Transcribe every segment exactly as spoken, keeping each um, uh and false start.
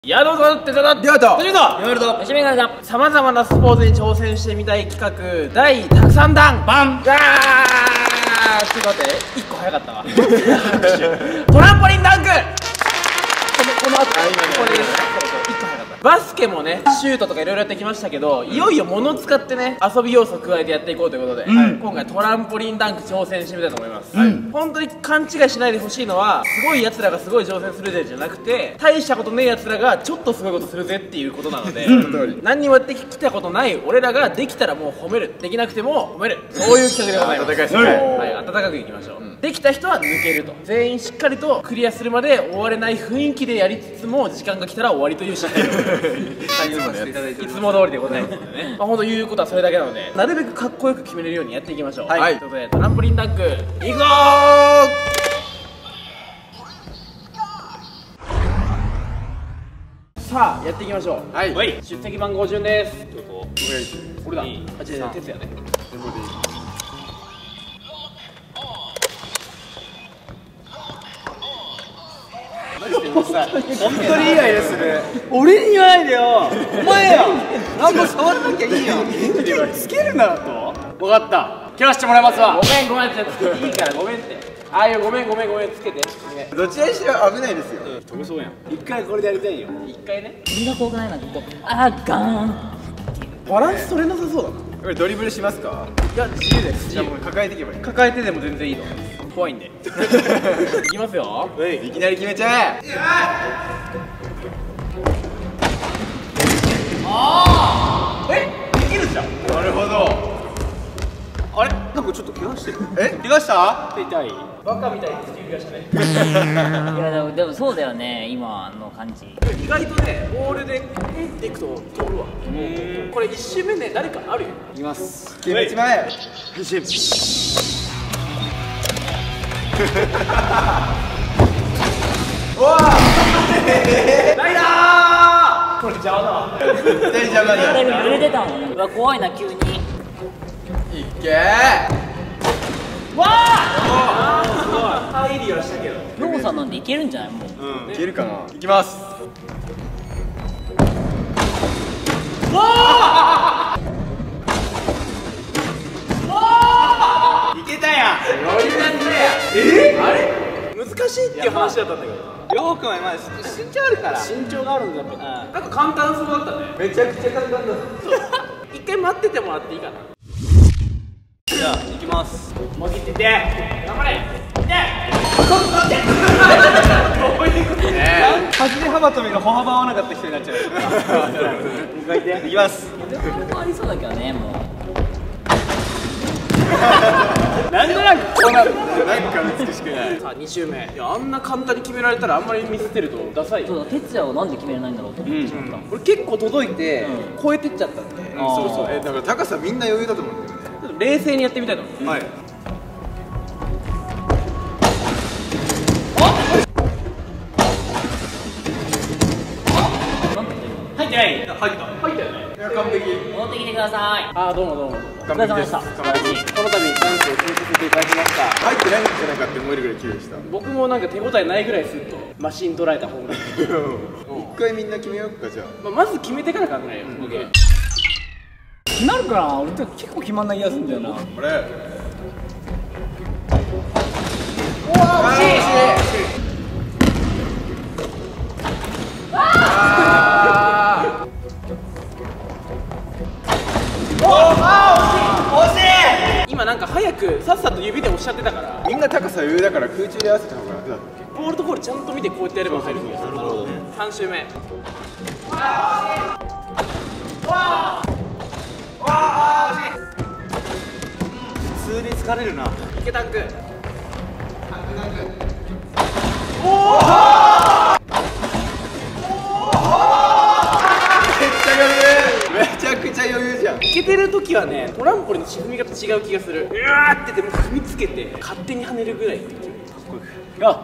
やろうとってただりょうとというとやるぞ。 吉見がさまざまなスポーツに挑戦してみたい企画第たくさん弾バン。あーちょっと待っていっこ早かったわトランポリンダンク。このこの後これです。いっこ早かった。バスケもねシュートとかいろいろやってきましたけど、いよいよ物使ってね遊び要素を加えてやっていこうということで、はい、今回トランポリンダンク挑戦してみたいと思います、はい、本当に勘違いしないでほしいのは、すごい奴らがすごい挑戦するぜじゃなくて、大したことねえ奴らがちょっとすごいことするぜっていうことなので、何にもやってきたことない俺らができたらもう褒める、できなくても褒める、そういう企画でございます。はい、温かくいきましょう、うん、できた人は抜けると、全員しっかりとクリアするまで終われない雰囲気でやりつつも時間が来たら終わりというシステムいつも通りでございますのでね、まあ、ほんと言うことはそれだけなので、なるべくかっこよく決めれるようにやっていきましょう。はい、ということでトランポリンダンクいくぞー。さあやっていきましょう。はい、出席番号順です。俺だ。あ、違う違う、哲也ね。 本当にイライラする。俺に言わないでよ。お前よ。なんか触らなきゃいいよ。つけるなと。分かった。切らしてもらいますわ。 ごめんごめんっていいからごめんって。ああいうごめんごめんごめんつけて。 どちらにしろ危ないですよ。 飛びそうやん。一回これでやりたいよ。 一回ね。 みんな怖くないな、ここ。あーガーン。 バランス取れなさそうだな。 これドリブルしますか？ いや自由です。 じゃあもう抱えていけばいい。 抱えてでも全然いいの。怖いんで。いきますよ。 いきなり決めちゃえ。 ああ。え、できるじゃん。 なるほど。 あれ？なんかちょっと怪我してる。 え、怪我した？ 痛い。 バカみたいに怪我したね。 いやでもでもそうだよね、今の感じ。 意外とね、ボールでピンっていくと通るわ。これ一周目ね、誰かあるよ。 いきます。 決めちまえ。おわないなー。これ邪魔だわ。 絶対邪魔だ。 だいぶ揺れてたもんね。うわ怖いな急に。 いけー。 わあ。すごい。入りはしたけど。 ノーさんなんでいけるんじゃないもう。 うん。いけるかな。いきます。 わあ。 いけたやん。 え？あれ？難しいっていう話だったんだけど。 りょうくんは今身長あるから。 身長があるんだやっぱ。なんか簡単そうだったね。めちゃくちゃ簡単だった。一回待っててもらっていいかな。 じゃあ行きます。 もぎってて。頑張れ。いって。どういうことね。 走り幅跳びが歩幅合わなかった人になっちゃう。向かいて。行きます。 でもありそうだけどね、もう。 なんとなくこうなる。 なんか美しくない。 さあに周目。いやあんな簡単に決められたらあんまりミスってるとダサいよ。 そうだ、哲也をなんで決めれないんだろうと思ってしまった。 俺結構届いて超えてっちゃったんで。 そうそう。え、だから高さみんな余裕だと思うんだよね。 ちょっと冷静にやってみたいと思う。 はい。 入ってない。入った。入ったよね。 完璧。 戻ってきてください。 ああどうもどうも。 お疲れ様でした。 この度ダンスを決めさせていただきました。 入ってないんじゃないかって思えるぐらい綺麗でした。 僕もなんか手応えないぐらいスッとマシン捉えた方が。 一回みんな決めようかじゃあ。 まあまず決めてから考えよう。 決まるかな。俺結構決まんない気がするんだよな。 これ。 おわ惜しい。今なんか早くさっさと指で押しちゃってたから、 みんな高さ余裕だから空中で合わせた方が楽だったっけ。 ボールとゴールちゃんと見てこうやってやれば入るんですよ。なるほど。さん周目。 普通に疲れるな。 池タンク。 めちゃくちゃ余裕じゃん。 いけてる時はね、トランポリンの沈み方違う気がする。うわーってでも踏みつけて勝手に跳ねるぐらいできる。 あ。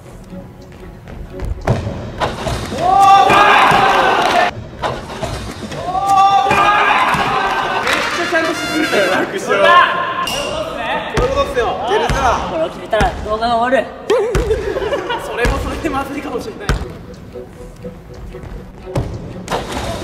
ちゃんと沈んでる。 楽勝。 こういうことっすよ。 いけるさ。 これを決めたら動画が終わる。 それもそれでまずいかもしれない。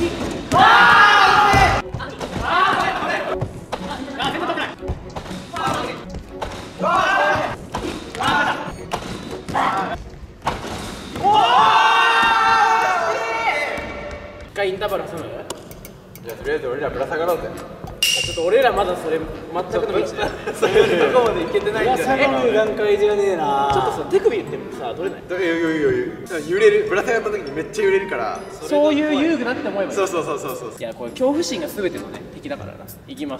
一回インターバル挟む。 じゃあとりあえず俺らぶら下がろうぜ。 ちょっと俺らまだそれ全くの道だ。 それどこまでいけてないんじゃないかな。 段階じゃねえな。 ちょっとさ手首ってさ取れない。 どういういういう揺れる、ぶら下がった時にめっちゃ揺れるから。 そういう遊具だって思えばいい。 そうそうそうそうそう。 いやこれ恐怖心が全てのね敵だからな。いきます。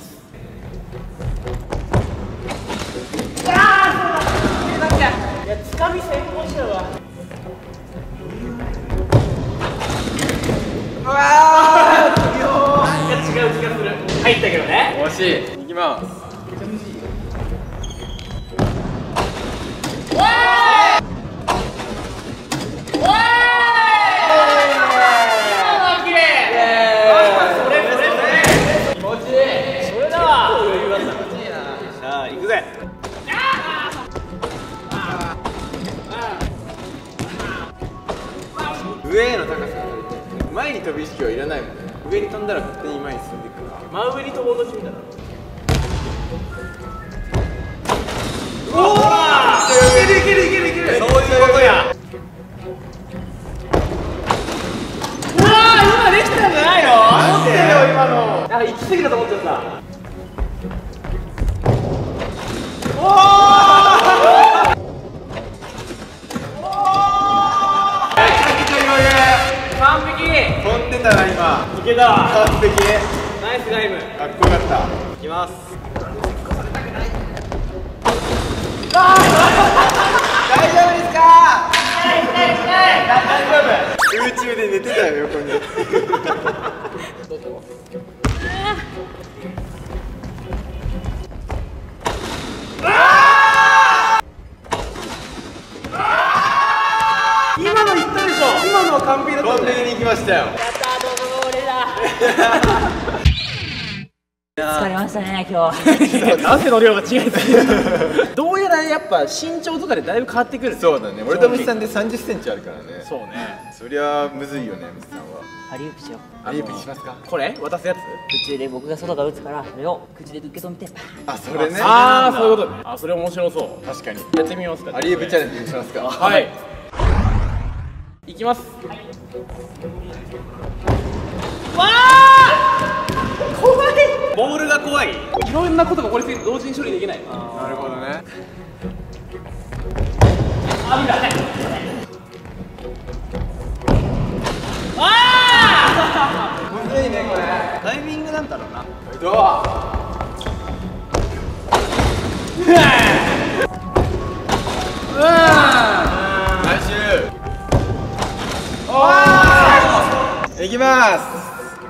ああそうだ。いやつかみ成功しちゃうわ。 うわー強なんか違う気がする。入ったけどね。 惜しい。いきます。上への高さが足りてる。前に飛ぶ意識はいらないもんね。上に飛んだら勝手に前に進んでいくから。 真上に飛ぼうとしてみたら。 おおいけるいけるいけるいける。そういうことや。 うわー今できたんじゃないの？ なんでよ今の。 なんか行き過ぎたと思っちゃった。完璧。 飛んでたな今。 いけたわ。 完璧。 ナイスダイブ。 かっこよかった。 いきます。 大丈夫ですか？大丈夫。空中で寝てたよ横に。 今の言ったでしょ。今のは完璧だった。 完璧に行きましたよ。 やったー、どうも俺だ。疲れましたね今日。 汗の量が違いすぎる。どうやらやっぱ身長とかでだいぶ変わってくる。 そうだね。俺とムシさんでさんじゅっセンチあるからね。 そうね。 そりゃむずいよねムシさんは。 ハリウープしよう。 アリウープにしますか？ これ渡すやつ？ 宇宙で僕が外が打つからそれを口で受け止めてパあ、それね。 ああそういうことね。あそれ面白そう。 確かに。 やってみますか。 アリウープチャレンジにしますか？ はい。いきます。わあ怖い。ボールが怖い。いろんなことが起こりすぎて同時に処理できない。 なるほどね。 あ、見たね。ああむずいねこれ。 タイミングなんだろうな。 どう？来週。いきます。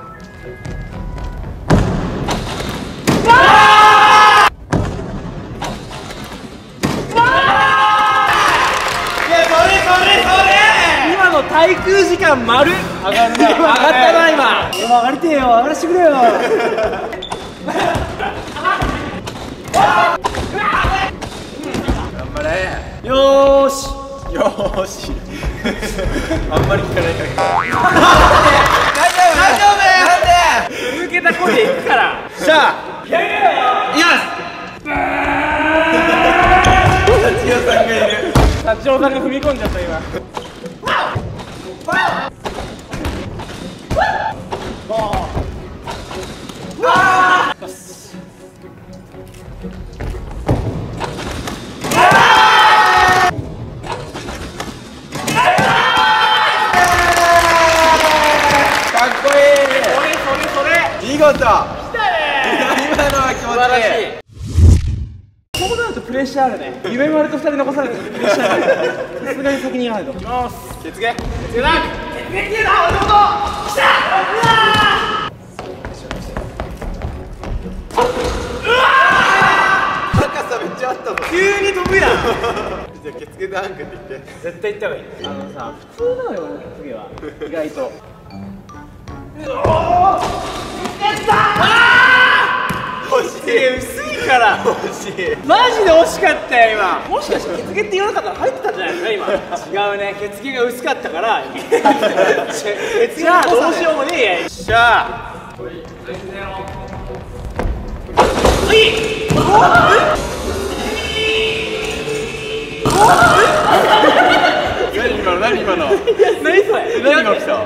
今の滞空時間丸上がるな。上がったな今。 でも上がりてえよ、上がらしてくれよ。 頑張れ。 よーし。 よーし。あんまり聞かないから。 大丈夫大丈夫。なんで？抜けた声で行くから。 しゃあ。 やめろよ。 いきます。幸代さんがいる。 幸代さんが踏み込んじゃった今。 見事。今のは気持ちいい。 こうなるとプレッシャーあるね。夢丸と二人残されてプレッシャーある。さすがに先に行かないと。いきます。 血芸。 血芸だ。血芸っていうな。俺のこと。来た。うわ高さめっちゃあったぞ。 急に得意だ。 じゃあ血芸ダンクって言って。 絶対行った方がいい。あのさ、普通なのよ血芸は。意外と。おお。やった。ああ。 欲しい。薄いから惜しい。 マジで惜しかったよ今。 もしかして血毛って言わなかったら入ってたんじゃないですか今。 違うね、血毛が薄かったから血毛はどうしようもねえや。よっしゃ何今の何今の何それ。 何が起きた？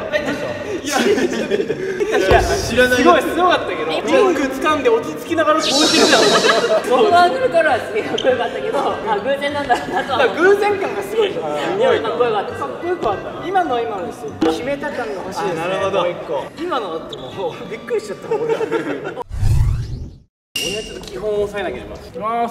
知らない。 すごいすごかったけど、 リング掴んで落ち着きながらこうしてるじゃん。 このアングルからはすげえかっこよかったけど、あ、偶然なんだろうなとは思う。 偶然感がすごい。 匂いかっこよかったです。 かっこよくあった。今のは今のですよ。決めた感が欲しいですね。 なるほど。 もう一個。今のだともうびっくりしちゃったもん俺は。 俺はちょっと基本を抑えなきゃいけない。いきます。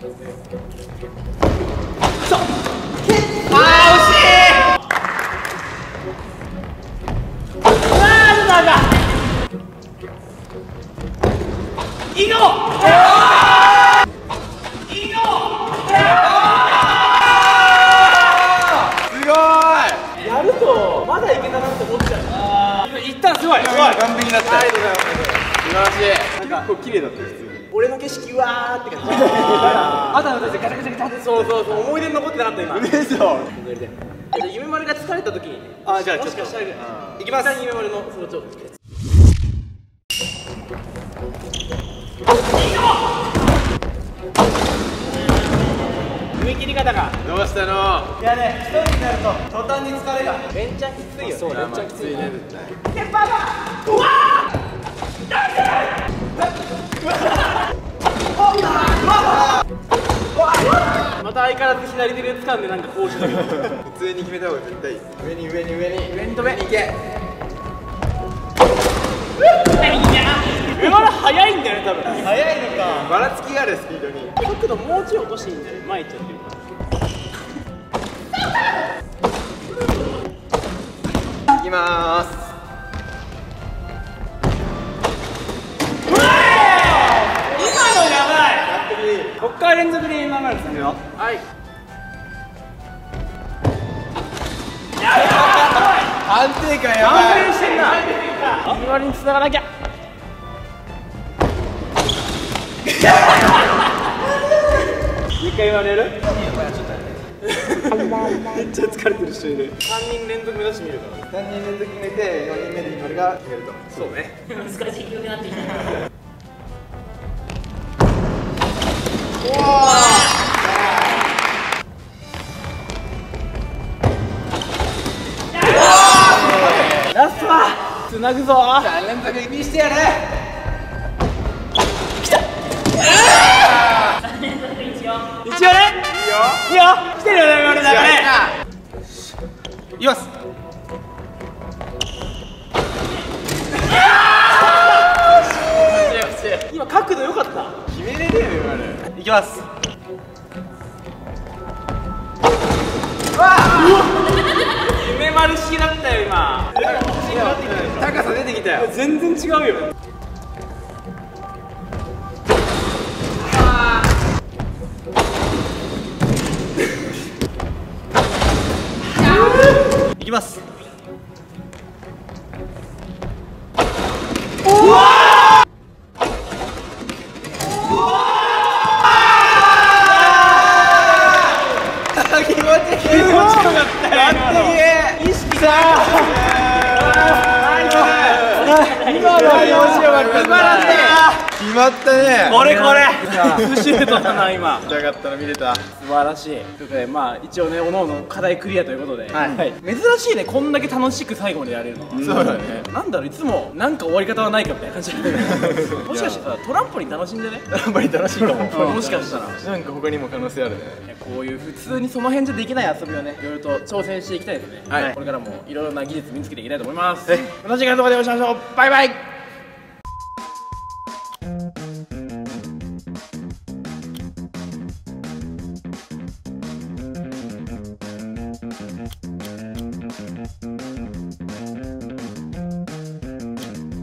やるとまだいけたなって思っちゃう。一旦すごい。すごい。 完璧だった。 ありがとうございます。素晴らしい。なんか結構綺麗だった普通に。 俺の景色わーって感じ。 あたふたしてガチャガチャガチャって。 そうそうそう、思い出に残ってなかった今。 嘘。 じゃあ夢丸が疲れた時に、 あ、じゃあちょっともしかしたらいきます。 一旦夢丸のそのちょっと踏み切り方がどうしたの？ いやね、一人になると途端に疲れが。 レンチャンきついよね。 そう、めっちゃきついね。 また相変わらず左手で掴んでなんかこうしてる。 普通に決めた方が絶対いい。上に上に上に上に飛べ。 行け。 夢丸速いんだよね多分。 早いのか。ばらつきがあるスピードに。 角度もうちょい落としていいんだよね。前行っちゃってるから。 行きまーす。 今のやばい。こっから連続で今までするよ。 はい。 安定感やばい。 安定してんな。 夢丸に繋がなきゃ。 一回言われる？ めっちゃ疲れてる人いる。 さんにん連続目指してみるから。 さんにん連続決めてよにんめで今が決めると。 そうね。 難しい曲になってきた。 ラストはつなぐぞ。 さん連続見してやれ。 連続一応。 一応ね。いいよ。いいよ。来てるよね、俺だからね。 いきます。 今角度良かった。 決めれるよ今ね。いきます。 夢丸式だったよ今。 高さ出てきたよ。 全然違うよ。 いきます。気持ちいい。気持ちよかったよ。意識だ。今のは気持ちよかった。素晴らしい。決まったね。 これこれ。 ツーシュートだな今。 じゃがったの見れた。 素晴らしい。ということでまあ一応ね各々課題クリアということで、 はいはい、珍しいねこんだけ楽しく最後までやれるのは。 そうだね。 なんだろういつもなんか終わり方はないかみたいな感じでもしかしてさトランポリン楽しんでね。 やっぱり楽しいかも。 もしかしたらなんか他にも可能性あるね。 こういう普通にその辺じゃできない遊びをねいろいろと挑戦していきたいですね。 はいこれからもいろいろな技術身につけていきたいと思います。同じ時間の動画でお会いしましょう。バイバイ。